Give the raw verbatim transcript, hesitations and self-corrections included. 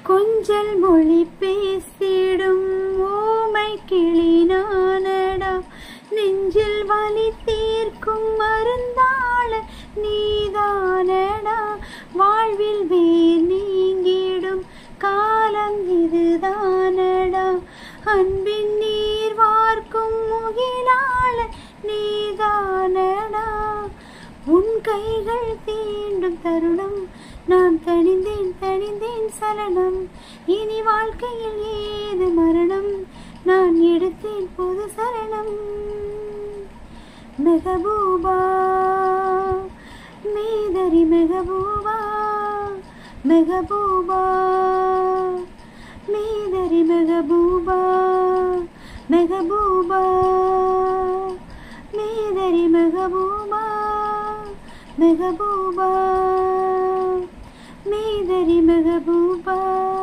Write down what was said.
கொஞ்சல் மொழி பேசிடும் ஓமை கிளி நானடா, நெஞ்சில் வலி தீர்க்கும் மருந்தாள நீதானடா, வாழ்வில் வேர் நீங்கிடும் காலம் இதுதானடா, அன்பின் நீர் வார்க்கும் முகிலாள நீதானடா, உன் கைகள் தீண்டும் தருணம் நான் தணிந்தேன் தணிந்தேன் சலனம், இனி வாழ்க்கையில் ஏது மரணம் நான் எடுத்தேன் பொது சரணம். மெஹபூபா மேதரி மெஹபூபா, மெஹபூபா மேதரி மெஹபூபா, மெஹபூபா மேதரி மெஹபூபா, மெஹபூபா மேதரி மெஹபூபா.